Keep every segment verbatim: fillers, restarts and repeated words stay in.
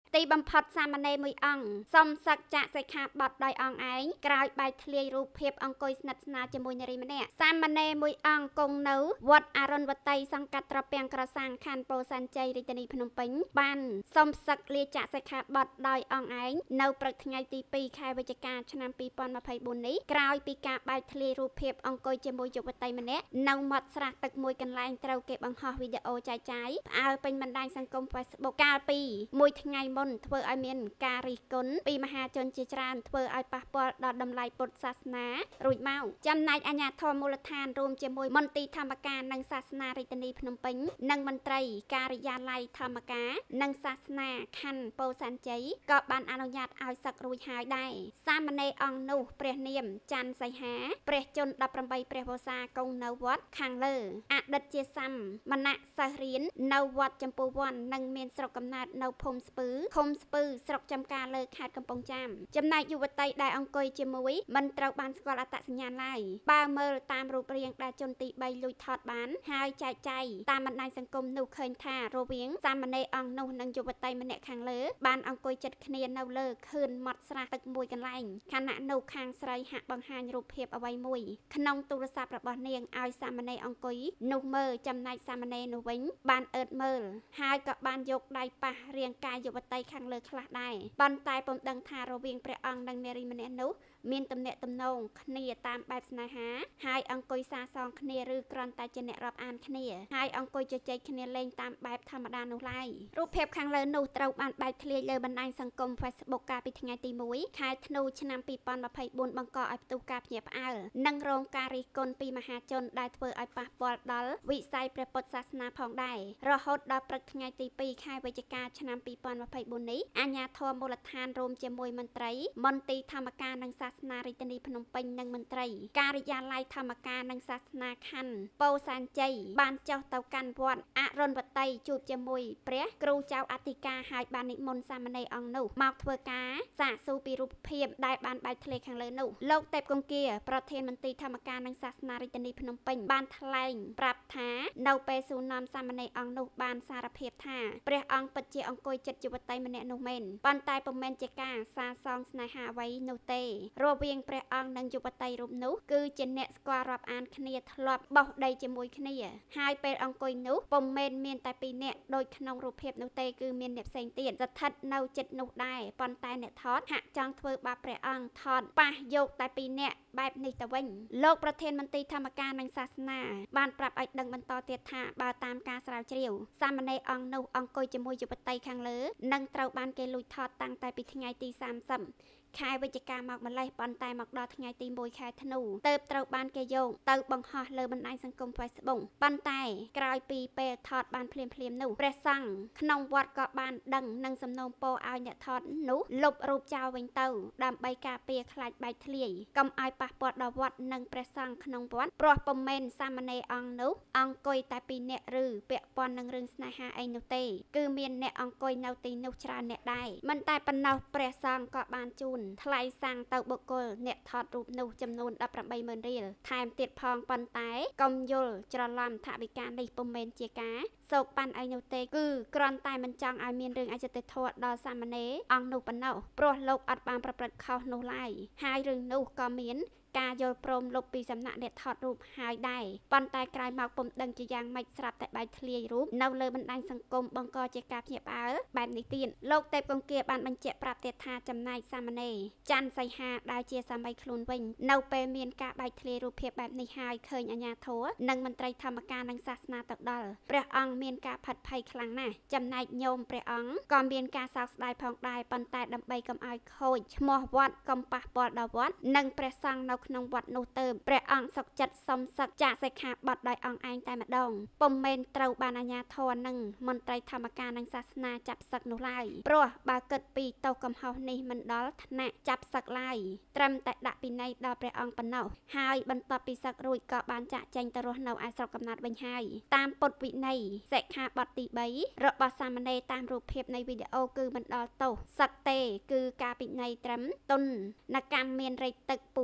ទីបំផុតសាមណេរមួយអង្គសុំសឹកចាក់សិក្ខាបទដោយអង្គឯងក្រោយបែកធ្លាយរូបភាពអង្គុយស្និទ្ធស្នាលជាមួយនារីម្នាក់សាមណេរមួយអង្គគង់នៅវត្តអរុណវតីសង្កាត់ត្រពាំងក្រសាំងខណ្ឌពោធិ៍សែនជ័យរាជធានីភ្នំពេញបានសុំសឹកលាចាក់សិក្ខាបទដោយអង្គឯងនៅព្រឹកថ្ងៃទីពីរខែវិច្ឆិកាឆ្នាំពីរពាន់ម្ភៃបួននេះក្រោយពីការបែកធ្លាយរូបភាពអង្គុយជាមួយយុវតីម្នាក់នៅមាត់ស្រះទឹកមួយកន្លែងត្រូវគេបង្ហោះវីដេអូចែកចាយផ្អើលពេញបណ្ដាញសង្គម Facebook កាលពីមួយថ្ងៃមុនធ្វើឲ្យមានការរិះគន់ពីមហាជនជាច្រើនធ្វើឲ្យប៉ះពាល់ដល់តម្លៃពុទ្ធសាសនារួចមកចំណែកអាជ្ញាធរមូលដ្ឋានរួមជាមួយមន្ទីរធម្មការនិងសាសនារាជធានីភ្នំពេញនិងមន្ត្រីការិយាល័យធម្មការនិងសាសនាខណ្ឌពោធិ៍សែនជ័យក៏បានអនុញ្ញាតឲ្យសឹករួចហើយដែរសាមណេរអង្គនោះព្រះនាមច័ន្ទសីហាព្រះជន្មដប់ប្រាំបីព្រះវស្សាគង់នៅវត្តខាងលើអតីតជាសាមណសិស្សរៀននៅវត្តចម្ពោះវ័ននិងមានស្រុកកំណើតនៅភូមិស្ពឺឃុំស្ពឺស្រុកចំការលើខេត្តកំពង់ចាមចំណែកយុវតីដែលអង្គុយជាមួយមិនត្រូវបានស្គាល់អត្តសញ្ញាណឡើយបើមើលតាមរូបរាងដែលជនទីបីលួចថតបានហើយចែកចាយតាមបណ្ដាញសង្គមនោះឃើញថារវាងសាមណេរអង្គនោះនិងយុវតីម្នាក់ខាងលើបានអង្គុយជិតគ្នានៅលើខឿនមាត់ស្រះទឹកមួយកន្លែងខណៈនោះខាងស្រីហាក់បង្ហាញរូបភាពអ្វីមួយក្នុងទូរស័ព្ទរបស់នាងឲ្យសាមណេរអង្គុយនោះមើលចំណែកសាមណេរនោះវិញបានអើតមើលហើយក៏បានយកដៃប៉ះរាងកាយយុវតីខាងលើខ្លះដែរប៉ុន្តែពុំដឹងថារវាងព្រះអង្គនិងនារីម្នាក់នោះមានទំនាក់ទំនងគ្នាតាមបែបស្នេហាហើយអង្គុយសាសងគ្នាឬគ្រាន់តែជាអ្នករាប់អានគ្នាហើយអង្គុយជជែកគ្នាលេងតាមបែបធម្មតានោះឡើយរូបភាពខាងលើនោះត្រូវបានបែកធ្លាយលើបណ្ដាញសង្គម Facebook កាលពីថ្ងៃទីមួយខែធ្នូឆ្នាំពីរពាន់ម្ភៃបួនបង្កឲ្យផ្ទុះការភ្ញាក់ផ្អើលនិងរងការរិះគន់ពីមហាជនដែលធ្វើឲ្យប៉ះពាល់ដល់វិស័យព្រះពុទ្ធសាសនាផងដែររហូតដល់ព្រឹកថ្ងៃទីពីរខែវិច្ឆិកាឆ្នាំពីរពាន់ម្ភៃបួននេះអាជ្ញាធរមូលដ្ឋានរួមជាមួយមន្ត្រីមន្ទីរធម្មការនិងសាសនារាជធានីភ្នំពេញនិងមន្ត្រីការិយាល័យធម្មការនិងសាសនាខណ្ឌពោធិ៍សែនជ័យបានចុះទៅកាន់វត្តអរុណវតីជួបជាមួយព្រះគ្រូចៅអធិការហើយបាននិមន្តសាមណេរអង្គនោះមកធ្វើការសាកសួរពីរូបភាពដែលបានបែកធ្លាយខាងលើនោះលោកទេពគង្គាប្រធានមន្ទីរធម្មការនិងសាសនារាជធានីភ្នំពេញបានថ្លែងប្រាប់ថានៅពេលសួរនាំសាមណេរអង្គនោះបានសារភាពថាព្រះអង្គពិតជាអង្គុយចិត្តយុវតីម្នាក់នោះមែនប៉ុន្តែពុំមែនជាការសាសងស្នេហាអ្វីនោះទេរវាងព្រះអង្គនិងយុវតីរូបនោះគឺជាអ្នកស្គាល់រាប់អានគ្នាធ្លាប់បោះដីជាមួយគ្នាហើយពេលអង្គុយនោះពុំមែនមានតែពីរនាក់ដូចក្នុងរូបភាពនោះទេគឺមានអ្នកផ្សេងទៀតស្ថិតនៅចិត្តនោះដែរប៉ុន្តែអ្នកថតហាក់ចង់ធ្វើបាបព្រះអង្គថតប៉ះយកតែពីរនាក់បែបនេះទៅវិញលោកប្រធានមន្ទីរធម្មការនិងសាសនាបានប្រាប់ឲ្យដឹងបន្តទៀតថាបើតាមការស្រាវជ្រាវសាមណេរអង្គនោះអង្គុយជាមួយយុវតីខាងលើនិងត្រូវបានគេលួចថតតាំងតែពីថ្ងៃទីសាមសិបខែវិច្ឆិកាមកម្លេះប៉ុន្តែមកដល់ថ្ងៃទីមួយខែធ្នូទើបត្រូវបានគេយកទៅបង្ហោះលើបណ្ដាញសង្គម Facebook ប៉ុន្តែក្រោយពីពេលថតបានភ្លាមៗនោះព្រះសង្ឃក្នុងវត្តក៏បានដឹងនិងសំណូមពរឲ្យអ្នកថតនោះលុបរូបចោលវិញទៅដើម្បីការពារខ្លាចបែកធ្លាយកុំឲ្យប៉ះពាល់ដល់វត្តនិងព្រះសង្ឃក្នុងវត្តព្រោះពុំមែនសាមណេរអង្គនោះអង្គុយតែពីរនាក់ឬពាក់ព័ន្ធនឹងរឿងស្នេហាអីនោះទេគឺមានអ្នកអង្គុយនៅទីនោះច្រើនអ្នកដែរមិនតែប៉ុណ្ណោះព្រះសង្ឃក៏បានជូនថ្លៃសាំងទៅបុគ្គលអ្នកថតរូបនោះចំនួនដប់ប្រាំបីម៉ឺនរៀលថែមទៀតផងប៉ុន្តែកុំយល់ច្រឡំថាវិការនេះពុំមែនជាការសោកប៉ាន់អីនោះទេគឺគ្រាន់តែមិនចង់ឲ្យមានរឿងអយុត្តិធម៌ដល់សាមណេរអង្គនោះប៉ុណ្ណោះព្រោះលោកអត់បានប្រព្រឹត្តខុសនោះឡើយហើយរឿងនោះក៏មានការយល់ព្រមលុបពីសំណាក់អ្នកថតរូបហើយដែរប៉ុន្តែក្រោយមកពុំដឹងជាយ៉ាងម៉េចស្រាប់តែបែកធ្លាយរូបនៅលើបណ្ដាញសង្គមបង្កជាការភ្ញាក់ផ្អើលបែបនេះទៀតលោកទេពគង្គាបានបញ្ជាក់ប្រាប់ទៀតថាចំណែកសាមណេរច័ន្ទសីហាដែលជាសាមីខ្លួនវិញនៅពេលមានការបែកធ្លាយរូបភាពបែបនេះហើយឃើញអាជ្ញាធរនិងមន្ត្រីធម្មការនិងសាសនាទៅដល់ព្រះអង្គមានការផិតភ័យខ្លាំងណាស់ចំណែកញោមព្រះអង្គក៏មានការសោកស្ដាយផងដែរប៉ុន្តែដើម្បីកុំឲ្យខូចឈ្មោះវត្តកុំប៉ះពាល់ដល់វត្តនិងព្រះសង្ឃនៅក្នុងវត្តនោះទៅព្រះអង្គសុខចិត្តសុំសឹកចាក់សិក្ខាបទដោយអង្គឯងតែម្ដងពុំមែនត្រូវបានអាជ្ញាធរនិងមន្ត្រីធម្មការនិងសាសនាចាប់សឹកនោះឡើយព្រោះបើគិតពីទោសកំហុសនេះមិនដល់ថ្នាក់ចាប់សឹកឡើយត្រឹមតែដាក់ពិន័យដល់ព្រះអង្គប៉ុណ្ណោះហើយបន្ទាប់ពីសឹករួចក៏បានចាក់ចែងទៅរស់នៅឯស្រុកកំណើតវិញហើយតាមពុទ្ធវិន័យសិក្ខាបទទីបីរបស់សាមណេរតាមរូបភាពនៃវីដេអូគឺមិនដល់ទោសសឹកទេគឺការពិន័យត្រឹមទុននកម្មមានរែកទឹកពុះអស់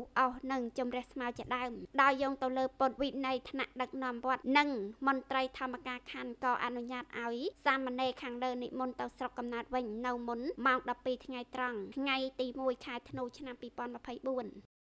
និងជំរះស្មៅជាដើមដោយយោងទៅលើពុទ្ធវិន័យថ្នាក់ដឹកនាំវត្តនិងមន្ត្រីធម្មការខណ្ឌក៏អនុញ្ញាតឲ្យសាមណេរខាងលើនិមន្តទៅស្រុកកំណើតវិញនៅមុនម៉ោងដប់ពីរថ្ងៃត្រង់ថ្ងៃទីមួយខែធ្នូឆ្នាំពីរពាន់ម្ភៃបួន